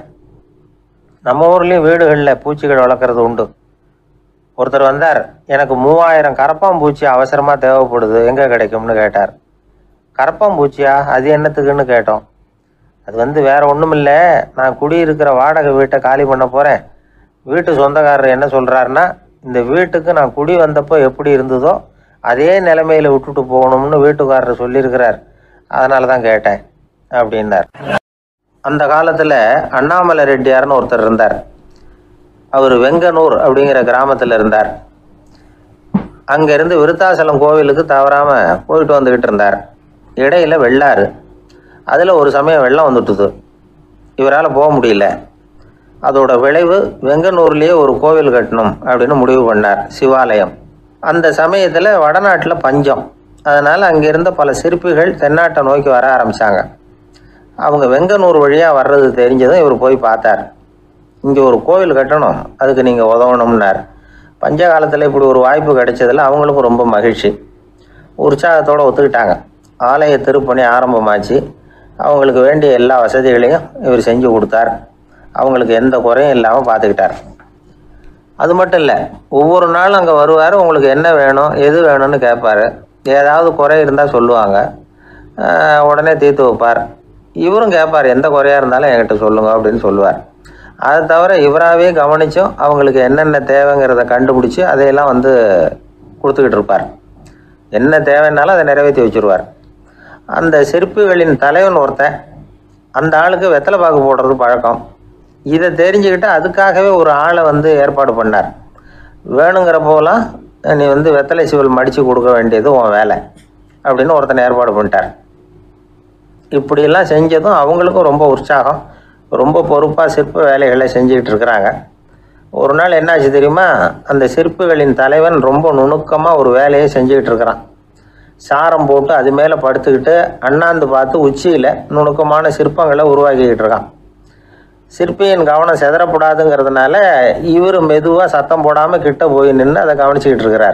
நம்ம ஊர்லேயும் வீடுகளில் பூச்சிகள் வளர்க்குறது உண்டு. ஒருத்தர் வந்தார், எனக்கு மூவாயிரம் கரப்பாம்பூச்சி அவசரமாக தேவைப்படுது, எங்கே கிடைக்கும்னு கேட்டார். கரப்பாம்பூச்சியா, அது என்னத்துக்குன்னு கேட்டோம். அது வந்து வேறு ஒன்றும் இல்லை, நான் குடியிருக்கிற வாடகை வீட்டை காலி பண்ண போகிறேன். வீட்டு சொந்தக்காரர் என்ன சொல்கிறாருன்னா, இந்த வீட்டுக்கு நான் குடி வந்தப்போ எப்படி இருந்ததோ அதே நிலைமையில் விட்டுட்டு போகணும்னு வீட்டுக்காரர் சொல்லியிருக்கிறார், அதனால தான் கேட்டேன் அப்படின்னார். அந்த காலத்தில் அண்ணாமலை ரெட்டியார்னு ஒருத்தர் இருந்தார். அவர் வெங்கனூர் அப்படிங்கிற கிராமத்தில் இருந்தார். அங்கேருந்து விருத்தாசலம் கோவிலுக்கு தவறாமல் போயிட்டு வந்துக்கிட்டு இருந்தார். இடையில வெள்ளாறு, அதில் ஒரு சமயம் வெள்ளம் வந்துட்டுது. இவரால் போக முடியல. அதோட விளைவு வெங்கனூர்லேயே ஒரு கோவில் கட்டணும் அப்படின்னு முடிவு பண்ணார், சிவாலயம். அந்த சமயத்தில் வடநாட்டில் பஞ்சம். அதனால் அங்கிருந்த பல சிற்பிகள் தென்னாட்டை நோக்கி வர ஆரம்பித்தாங்க. அவங்க வெங்கனூர் வழியாக வர்றது தெரிஞ்சதும் இவர் போய் பார்த்தார். இங்கே ஒரு கோவில் கட்டணும், அதுக்கு நீங்கள் உதவணும்னார். பஞ்ச காலத்தில் இப்படி ஒரு வாய்ப்பு கிடைச்சதில் அவங்களுக்கும் ரொம்ப மகிழ்ச்சி. உற்சாகத்தோடு ஒத்துக்கிட்டாங்க. ஆலய திருப்பணி ஆரம்பமாச்சு. அவங்களுக்கு வேண்டிய எல்லா வசதிகளையும் இவர் செஞ்சு கொடுத்தார். அவங்களுக்கு எந்த குறையும் இல்லாமல் பார்த்துக்கிட்டார். அது மட்டும் இல்லை, ஒவ்வொரு நாளும் அங்கே வருவார். உங்களுக்கு என்ன வேணும் எது வேணும்னு கேட்பார். ஏதாவது குறை இருந்தால் சொல்லுவாங்க, உடனே தீர்த்து வைப்பார். இவரும் கேட்பார், எந்த குறையாக இருந்தாலும் என்கிட்ட சொல்லுங்க அப்படின்னு சொல்லுவார். அதை தவிர இவராகவே கவனித்தும் அவங்களுக்கு என்னென்ன தேவைங்கிறத கண்டுபிடிச்சி அதையெல்லாம் வந்து கொடுத்துக்கிட்டு இருப்பார். என்ன தேவைன்னாலும் அதை நிறைவேற்றி வச்சுருவார். அந்த சிற்பிகளின் தலைவன் ஒருத்தன், அந்த ஆளுக்கு வெத்தலை பாக்கு போடுறது பழக்கம். இதை தெரிஞ்சுக்கிட்டு அதுக்காகவே ஒரு ஆளை வந்து ஏற்பாடு பண்ணார். வேணுங்கிறப்போலாம் நீ வந்து வெத்தலை சிவல் மடித்து கொடுக்க வேண்டியது உன் வேலை அப்படின்னு ஒருத்தனை ஏற்பாடு பண்ணிட்டார். இப்படியெல்லாம் செஞ்சதும் அவங்களுக்கும் ரொம்ப உற்சாகம். ரொம்ப பொறுப்பாக சிற்ப வேலைகளை செஞ்சுக்கிட்டு இருக்கிறாங்க. ஒரு நாள் என்னாச்சு தெரியுமா, அந்த சிற்பிகளின் தலைவன் ரொம்ப நுணுக்கமாக ஒரு வேலையை செஞ்சுக்கிட்டு இருக்கிறான். சாரம் போட்டு அது மேலே படுத்துக்கிட்டு அண்ணாந்து பார்த்து உச்சியில் நுணுக்கமான சிற்பங்களை உருவாக்கிக்கிட்டு இருக்கான். சிற்பியின் கவனம் செதறப்படாதுங்கிறதுனால இவர் மெதுவாக சத்தம் போடாமல் கிட்ட போய் நின்று அதை கவனிச்சிக்கிட்டு இருக்கிறார்.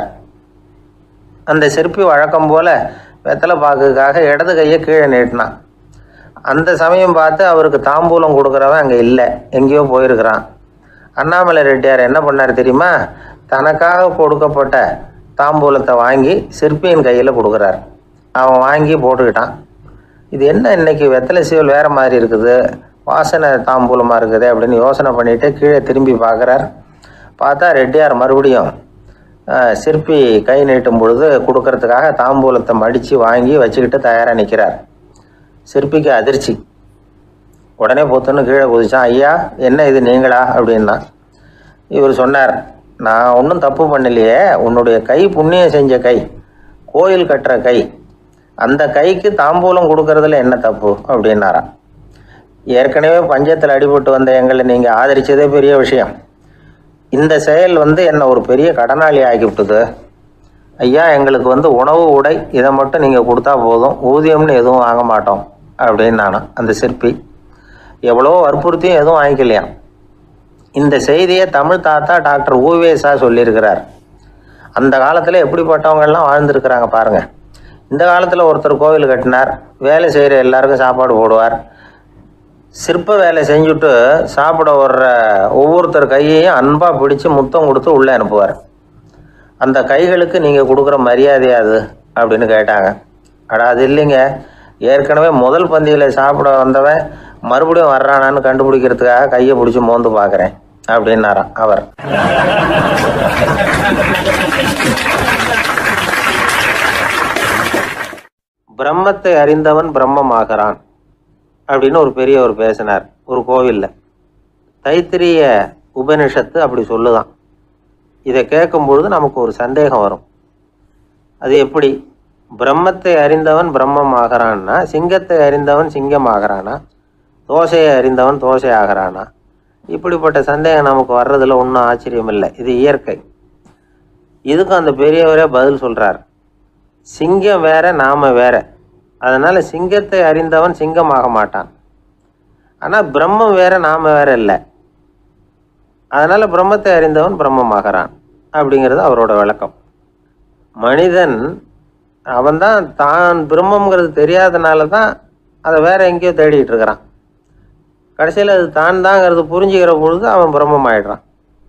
அந்த சிற்பி வழக்கம் போல் வெத்தலை பாக்குக்காக இடது கையை கீழே நீட்டினான். அந்த சமயம் பார்த்து அவருக்கு தாம்பூலம் கொடுக்குறவன் அங்கே இல்லை, எங்கேயோ போயிருக்கிறான். அண்ணாமலை ரெட்டியார் என்ன பண்ணார் தெரியுமா, தனக்காக கொடுக்கப்பட்ட தாம்பூலத்தை வாங்கி சிற்பியின் கையில் கொடுக்குறார். அவன் வாங்கி போட்டுக்கிட்டான். இது என்ன இன்னைக்கு வெத்தலை சீவல் வேறு மாதிரி இருக்குது, வாசனை தாம்பூலமாக இருக்குது அப்படின்னு யோசனை பண்ணிவிட்டு கீழே திரும்பி பார்க்குறார். பார்த்தா ரெட்டியார் மறுபடியும் சிற்பி கை நீட்டும் பொழுது கொடுக்கறதுக்காக தாம்பூலத்தை மடித்து வாங்கி வச்சுக்கிட்டு தயாராக நிற்கிறார். சிற்பிக்கு அதிர்ச்சி. உடனே பொத்துன்னு கீழே குதிச்சான். ஐயா, என்ன இது நீங்களா அப்படின்னா. இவர் சொன்னார், நான் ஒன்றும் தப்பு பண்ணலையே, உன்னுடைய கை புண்ணியம் செஞ்ச கை, கோயில் கட்டுற கை, அந்த கைக்கு தாம்பூலம் கொடுக்கறதுல என்ன தப்பு அப்படின்னாராம். ஏற்கனவே பஞ்சத்தில் அடிபட்டு வந்த எங்களை நீங்கள் ஆதரித்ததே பெரிய விஷயம். இந்த செயல் வந்து என்னை ஒரு பெரிய கடனாளி ஆகிவிட்டுது. ஐயா, எங்களுக்கு வந்து உணவு உடை இதை மட்டும் நீங்கள் கொடுத்தா போதும், ஊதியம்னு எதுவும் வாங்க மாட்டோம் அப்படின்னு நானும். அந்த சிற்பி எவ்வளோ வற்புறுத்தியும் எதுவும் வாங்கிக்கலையாம். இந்த செய்தியை தமிழ் தாத்தா டாக்டர் ஊவேசா சொல்லியிருக்கிறார். அந்த காலத்தில் எப்படிப்பட்டவங்கெல்லாம் வாழ்ந்துருக்கிறாங்க பாருங்கள். இந்த காலத்தில் ஒருத்தர் கோவில் கட்டினார், வேலை செய்கிற எல்லாருக்கும் சாப்பாடு போடுவார், சிற்ப வேலை செஞ்சுட்டு சாப்பிட வர்ற ஒவ்வொருத்தர் கையையும் அன்பாக பிடிச்சி முத்தம் கொடுத்து உள்ளே அனுப்புவார். அந்த கைகளுக்கு நீங்கள் கொடுக்குற மரியாதையாது அப்படின்னு கேட்டாங்க. அடா, அது இல்லைங்க, ஏற்கனவே முதல் பந்தியில் சாப்பிட வந்தவன் மறுபடியும் வர்றானான்னு கண்டுபிடிக்கிறதுக்காக கையை பிடிச்சி மோந்து பார்க்குறேன் அப்படின்னாராம் அவர். பிரம்மத்தை அறிந்தவன் பிரம்மமாகிறான் அப்படின்னு ஒரு பெரியவர் பேசினார் ஒரு கோவிலில். தைத்திரிய உபனிஷத்து அப்படி சொல்லுதான். இதை கேட்கும் பொழுது நமக்கு ஒரு சந்தேகம் வரும். அது எப்படி? பிரம்மத்தை அறிந்தவன் பிரம்மம் ஆகிறான்னா, சிங்கத்தை அறிந்தவன் சிங்கம் ஆகிறானா, தோசையை அறிந்தவன் தோசை ஆகிறானா? இப்படிப்பட்ட சந்தேகம் நமக்கு வர்றதுல ஒன்றும் ஆச்சரியம் இல்லை, இது இயற்கை. இதுக்கும் அந்த பெரியவரே பதில் சொல்கிறார். சிங்கம் வேற, நாம வேற. அதனால் சிங்கத்தை அறிந்தவன் சிங்கம் ஆக மாட்டான். ஆனால் பிரம்மம் வேற, நாம வேற இல்லை. அதனால் பிரம்மத்தை அறிந்தவன் பிரம்மம் ஆகிறான் அப்படிங்கிறது அவரோட விளக்கம். மனிதன் அவன்தான் தான் பிரம்மங்கிறது தெரியாதனால தான் அதை வேற எங்கேயோ தேடிட்டு இருக்கிறான். கடைசியில் அது தான் தாங்கிறது புரிஞ்சுக்கிற பொழுது அவன் பிரம்மம் ஆயிடுறான்.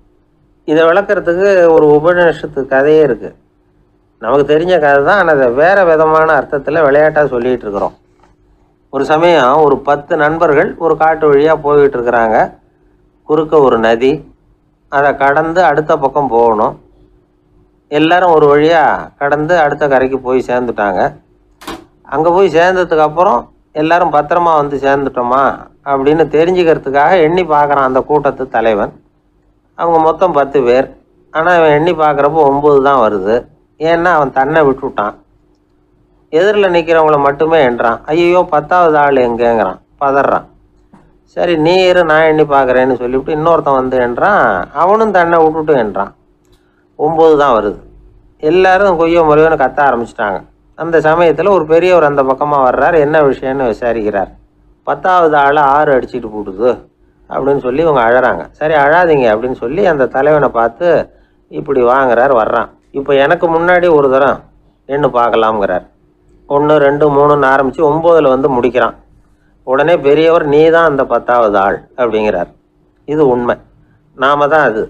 இதை விளக்கிறதுக்கு ஒரு உபநிஷத்து கதையே இருக்குது. நமக்கு தெரிஞ்ச கதை தான், ஆனால் அதை வேறு விதமான அர்த்தத்தில் விளையாட்டாக சொல்லிகிட்டு இருக்கிறோம். ஒரு சமயம் ஒரு பத்து நண்பர்கள் ஒரு காட்டு வழியாக போய்கிட்டு இருக்கிறாங்க. குறுக்க ஒரு நதி, அதை கடந்து அடுத்த பக்கம் போகணும். எல்லாரும் ஒரு வழியாக கடந்து அடுத்த கரைக்கு போய் சேர்ந்துட்டாங்க. அங்கே போய் சேர்ந்ததுக்கப்புறம் எல்லாரும் பத்திரமா வந்து சேர்ந்துட்டோமா அப்படின்னு தெரிஞ்சுக்கிறதுக்காக எண்ணி பார்க்குறான் அந்த கூட்டத்து தலைவன். அவங்க மொத்தம் பத்து பேர். ஆனால் அவன் எண்ணி பார்க்குறப்போ ஒம்பது தான் வருது. ஏன்னா அவன் தன்னை விட்டுவிட்டான். எதிரில் நிற்கிறவங்கள மட்டுமே எண்றான். ஐயோ, பத்தாவது ஆள் எங்கேங்கிறான், பதறான். சரி, நீ இரு, நான் எண்ணி பார்க்குறேன்னு சொல்லிவிட்டு இன்னொருத்தன் வந்து எண்றான். அவனும் தன்னை விட்டுட்டு எண்றான். ஒம்பது தான் வருது. எல்லாரும் கொய்யோ முறையோன்னு கத்த ஆரம்பிச்சிட்டாங்க. அந்த சமயத்தில் ஒரு பெரியவர் அந்த பக்கமாக வர்றார். என்ன விஷயம்னு விசாரிக்கிறார். பத்தாவது ஆள் ஆறு அடிச்சுட்டு போட்டுது அப்படின்னு சொல்லி இவங்க அழறாங்க. சரி, அழாதீங்க அப்படின்னு சொல்லி அந்த தலைவனை பார்த்து இப்படி வாங்குறார். வர்றான். இப்போ எனக்கு முன்னாடி ஒரு தரம் எண்ணு பார்க்கலாம்ங்கிறார். ஒன்று ரெண்டு மூணுன்னு ஆரம்பித்து ஒம்போதில் வந்து முடிக்கிறான். உடனே பெரியவர், நீ தான் அந்த பத்தாவது ஆள் அப்படிங்கிறார். இது உண்மை. நாம தான் அது.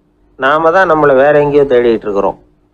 நாம தான் நம்மளை வேற எங்கேயோ தேடிட்டு இருக்கிறோம்.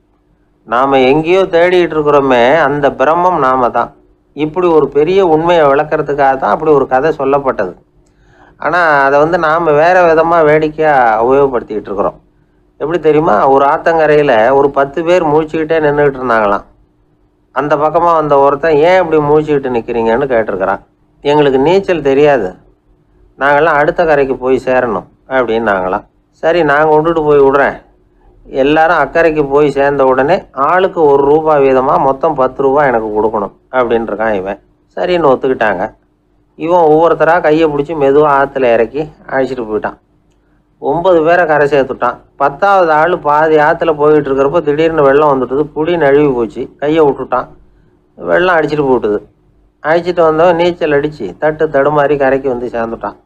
நாம் எங்கேயோ தேடிட்டு இருக்கிறோமே, அந்த பிரம்மம் நாம தான். இப்படி ஒரு பெரிய உண்மையை விளக்கிறதுக்காக தான் அப்படி ஒரு கதை சொல்லப்பட்டது. ஆனால் அதை வந்து நாம் வேறு விதமாக வேடிக்கையாக உபயோகப்படுத்திக்கிட்டு இருக்கிறோம். எப்படி தெரியுமா? ஒரு ஆத்தங்கரையில் ஒரு பத்து பேர் முழிச்சுக்கிட்டே நின்றுக்கிட்டு இருந்தாங்களாம். அந்த பக்கமாக வந்த ஒருத்தன், ஏன் இப்படி முழிச்சுக்கிட்டு நிற்கிறீங்கன்னு கேட்டிருக்கிறான். எங்களுக்கு நீச்சல் தெரியாது, நாங்கள்லாம் அடுத்த கரைக்கு போய் சேரணும் அப்படின்னு நாங்களாம். சரி, நான் கொண்டுட்டு போய் விடுறேன். எல்லாரும் அக்கறைக்கு போய் சேர்ந்த உடனே ஆளுக்கு ஒரு ரூபா வீதமாக மொத்தம் பத்து ரூபா எனக்கு கொடுக்கணும் அப்படின்ட்டுருக்கான் இவன். சரின்னு ஒத்துக்கிட்டாங்க. இவன் ஒவ்வொருத்தராக கையை பிடிச்சி மெதுவாக ஆற்றுல இறக்கி அழைச்சிட்டு போயிட்டான். ஒம்பது பேரை கரை சேர்த்துட்டான். பத்தாவது ஆள் பாதி ஆற்றுல போய்கிட்டு இருக்கிறப்போ திடீர்னு வெள்ளம் வந்துட்டுது. புடி நழுவி போச்சு. கையை விட்டுட்டான். வெள்ளம் அடிச்சுட்டு போட்டுது. அழைச்சிட்டு வந்தவன் நீச்சல் அடித்து தட்டு தடுமாறி கரைக்கு வந்து சேர்ந்துட்டான்.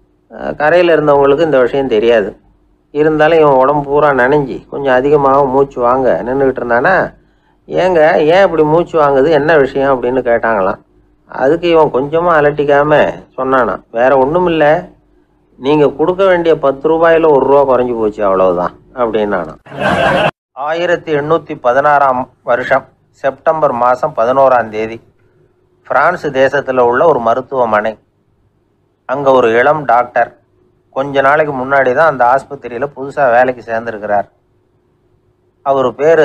கரையில் இருந்தவங்களுக்கு இந்த விஷயம் தெரியாது. இருந்தாலும் இவன் உடம்பு பூரா நனைஞ்சி கொஞ்சம் அதிகமாக மூச்சு வாங்க நின்றுக்கிட்டு இருந்தானா, ஏங்க ஏன் இப்படி மூச்சு வாங்குது, என்ன விஷயம் அப்படின்னு கேட்டாங்களாம். அதுக்கு இவன் கொஞ்சமாக அலட்டிக்காமல் சொன்னானா, வேற ஒன்றும் இல்லை, நீங்கள் கொடுக்க வேண்டிய பத்து ரூபாயில் ஒரு ரூபா குறைஞ்சி போச்சு, அவ்வளவுதான் அப்படின்னானா. ஆயிரத்தி எண்ணூற்றி பதினாறாம் வருஷம் செப்டம்பர் மாதம் பதினோராம் தேதி பிரான்ஸ் தேசத்தில் உள்ள ஒரு மருத்துவமனை. அங்கே ஒரு இளம் டாக்டர் கொஞ்ச நாளைக்கு முன்னாடி தான் அந்த ஆஸ்பத்திரியில் புதுசாக வேலைக்கு சேர்ந்துருக்கிறார். அவர் பேர்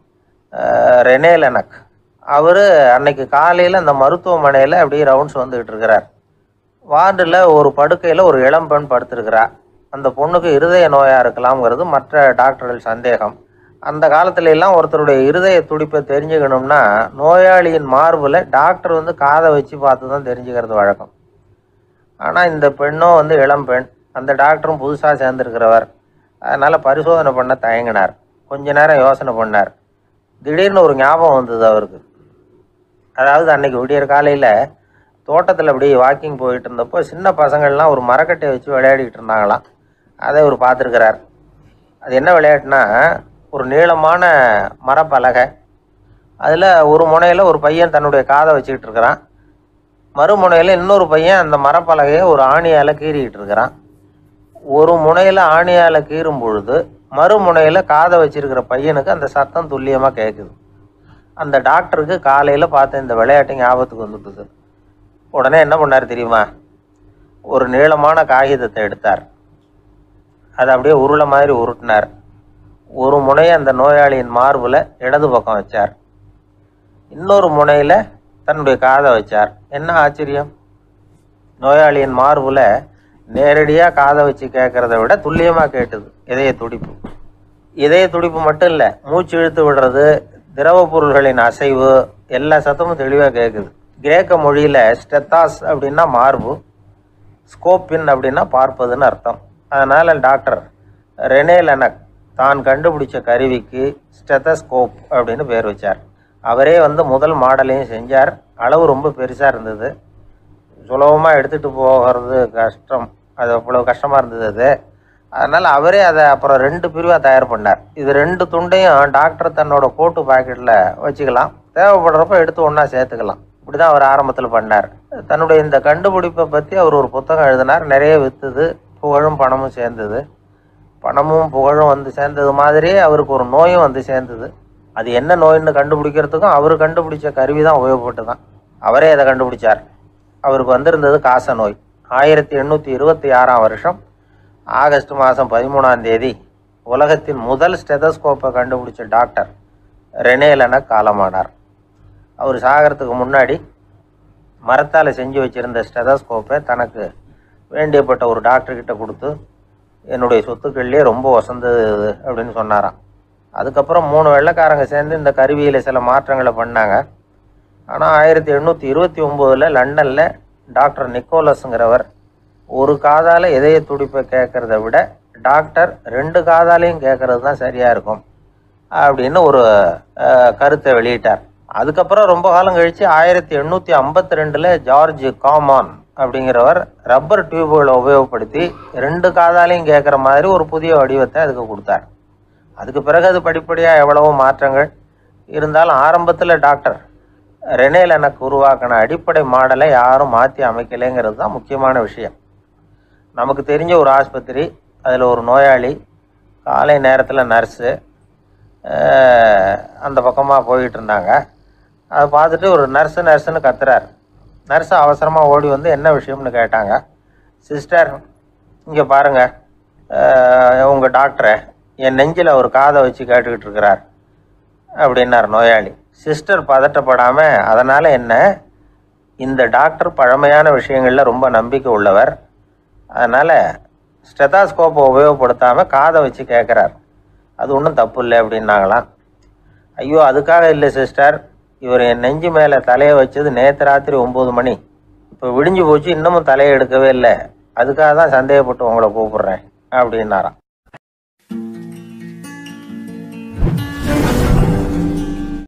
ரெனே லெனக். அவர் அன்னைக்கு காலையில் அந்த மருத்துவமனையில் அப்படியே ரவுண்ட்ஸ் வந்துக்கிட்டு இருக்கிறார். வார்டில் ஒரு படுக்கையில் ஒரு இளம் பெண் படுத்திருக்கிறார். அந்த பொண்ணுக்கு இருதய நோயாக இருக்கலாம்ங்கிறது மற்ற டாக்டர்கள் சந்தேகம். அந்த காலத்துல எல்லாம் ஒருத்தருடைய இருதய துடிப்பை தெரிஞ்சுக்கணும்னா நோயாளியின் மார்பில் டாக்டர் வந்து காதை வச்சு பார்த்து தான் தெரிஞ்சுக்கிறது வழக்கம். ஆனால் இந்த பெண்ணும் வந்து இளம் பெண், அந்த டாக்டரும் புதுசாக சேர்ந்துருக்கிறவர். அதனால் பரிசோதனை பண்ண தயங்கினார். கொஞ்ச நேரம் யோசனை பண்ணார். திடீர்னு ஒரு ஞாபகம் வந்தது அவருக்கு. அதாவது அன்னைக்கு விடியற் காலையில் தோட்டத்தில் அப்படி வாக்கிங் போயிட்டு இருந்தப்போ சின்ன பசங்கள்லாம் ஒரு மரக்கட்டையை வச்சு விளையாடிக்கிட்டு இருந்தாங்களாம். அதை அவர் பார்த்துருக்கிறார். அது என்ன விளையாட்டுனா, ஒரு நீளமான மரப்பலகை, அதில் ஒரு முனையில் ஒரு பையன் தன்னுடைய காதை வச்சுக்கிட்டு இருக்கிறான், மறுமுனையில் இன்னொரு பையன் அந்த மரப்பலகையை ஒரு ஆணியால் கீறிக்கிட்டு இருக்கிறான். ஒரு முனையில் ஆணியால் கீறும் பொழுது மறுமுனையில் காதை வச்சிருக்கிற பையனுக்கு அந்த சத்தம் துல்லியமாக கேட்குது. அந்த டாக்டருக்கு காலையில் பார்த்த இந்த விளையாட்டு ஞாபகத்துக்கு வந்துட்டுது. உடனே என்ன பண்ணார் தெரியுமா? ஒரு நீளமான காகிதத்தை எடுத்தார். அதை அப்படியே உருளை மாதிரி உருட்டினார். ஒரு முனையை அந்த நோயாளியின் மார்பில் இடது பக்கம் வச்சார், இன்னொரு முனையில் தன்னுடைய காதை வச்சார். என்ன ஆச்சரியம்! நோயாளியின் மார்பில் நேரடியாக காதை வச்சு கேட்குறத விட துல்லியமாக கேட்டுது இதய துடிப்பு. இதய துடிப்பு மட்டும் இல்லை, மூச்சு இழுத்து விடுறது, திரவ பொருள்களின் அசைவு, எல்லா சத்தமும் தெளிவாக கேட்குது. கிரேக்க மொழியில் ஸ்டெத்தாஸ் அப்படின்னா மார்பு, ஸ்கோப்பின் அப்படின்னா பார்ப்பதுன்னு அர்த்தம். அதனால் டாக்டர் ரெனே லெனக் தான் கண்டுபிடிச்ச கருவிக்கு ஸ்டெத்தஸ்கோப் அப்படின்னு பேர் வச்சார். அவரே வந்து முதல் மாடலையும் செஞ்சார். அளவு ரொம்ப பெருசாக இருந்தது, சுலபமாக எடுத்துகிட்டு போகிறது கஷ்டம், அது அவ்வளோ கஷ்டமாக இருந்தது அது. அதனால் அவரே அதை அப்புறம் ரெண்டு பிரிவாக தயார் பண்ணார். இது ரெண்டு துண்டையும் டாக்டர் தன்னோட கோட்டு பாக்கெட்டில் வச்சுக்கலாம், தேவைப்படுறப்ப எடுத்து ஒன்றா சேர்த்துக்கலாம். இப்படி தான் அவர் ஆரம்பத்தில் பண்ணார். தன்னுடைய இந்த கண்டுபிடிப்பை பற்றி அவர் ஒரு புத்தகம் எழுதினார். நிறைய விற்றுது, புகழும் பணமும் சேர்ந்தது. பணமும் புகழும் வந்து சேர்ந்தது மாதிரியே அவருக்கு ஒரு நோயும் வந்து சேர்ந்தது. அது என்ன நோயின்னு கண்டுபிடிக்கிறதுக்கும் அவர் கண்டுபிடிச்ச கருவி தான் உபயோகப்பட்டு தான். அவரே அதை கண்டுபிடிச்சார். அவருக்கு வந்திருந்தது காச நோய். ஆயிரத்தி எண்ணூற்றி இருபத்தி ஆறாம் வருஷம் ஆகஸ்ட் மாதம் பதிமூணாம் தேதி உலகத்தின் முதல் ஸ்டெதஸ்கோப்பை கண்டுபிடிச்ச டாக்டர் ரெனே லெனக் காலமானார். அவர் சாகிறதுக்கு முன்னாடி மரத்தால் செஞ்சு வச்சுருந்த ஸ்டெதஸ்கோப்பை தனக்கு வேண்டியப்பட்ட ஒரு டாக்டர்கிட்ட கொடுத்து, என்னுடைய சொத்துக்கள்லேயே ரொம்ப வசந்தது அப்படின்னு சொன்னாராம். அதுக்கப்புறம் மூணு வெள்ளைக்காரங்க சேர்ந்து இந்த கருவியில் சில மாற்றங்களை பண்ணாங்க. ஆனால் ஆயிரத்தி எண்ணூற்றி இருபத்தி ஒம்போதில் லண்டனில் டாக்டர் நிக்கோலஸுங்கிறவர் ஒரு காதால் இதய துடிப்பை கேட்குறத விட டாக்டர் ரெண்டு காதாலையும் கேட்குறது தான் சரியாக இருக்கும் அப்படின்னு ஒரு கருத்தை வெளியிட்டார். அதுக்கப்புறம் ரொம்ப காலம் கழித்து ஆயிரத்தி எண்ணூற்றி ஐம்பத்தி ரெண்டில் ஜார்ஜ் காமான் அப்படிங்கிறவர் ரப்பர் டியூப்களை உபயோகப்படுத்தி ரெண்டு காதாலையும் கேட்குற மாதிரி ஒரு புதிய வடிவத்தை அதுக்கு கொடுத்தார். அதுக்கு பிறகு அது படிப்படியாக எவ்வளவோ மாற்றங்கள் இருந்தாலும் ஆரம்பத்தில் டாக்டர் ரெனே லெனக் உருவாக்கின அடிப்படை மாடலை யாரும் மாற்றி அமைக்கலைங்கிறது தான் முக்கியமான விஷயம். நமக்கு தெரிஞ்ச ஒரு ஆஸ்பத்திரி, அதில் ஒரு நோயாளி, காலை நேரத்தில் நர்ஸு அந்த பக்கமாக போயிட்டு இருந்தாங்க. அதை பார்த்துட்டு ஒரு நர்ஸு நர்ஸுன்னு கத்துறார். நர்ஸு அவசரமாக ஓடி வந்து என்ன விஷயம்னு கேட்டாங்க. சிஸ்டர், இங்கே பாருங்கள், உங்கள் டாக்டரை என் நெஞ்சில் ஒரு காதை வச்சு கேட்டுக்கிட்டு இருக்கிறார் அப்படின்னார் நோயாளி. சிஸ்டர் பதட்டப்படாமல், அதனால் என்ன, இந்த டாக்டர் பழமையான விஷயங்களில் ரொம்ப நம்பிக்கை உள்ளவர், அதனால் ஸ்டெதாஸ்கோப்பை உபயோகப்படுத்தாமல் காதை வச்சு கேட்குறார், அது ஒன்றும் தப்பு இல்லை அப்படின்னாங்களாம். ஐயோ, அதுக்காக இல்லை சிஸ்டர், இவர் என் நெஞ்சு மேலே தலையை வச்சது நேற்று ராத்திரி ஒம்பது மணி, இப்போ விடிஞ்சு போச்சு, இன்னமும் தலையை எடுக்கவே இல்லை, அதுக்காக தான் சந்தேகப்பட்டு உங்களை கூப்பிட்றேன் அப்படின்னாராம்.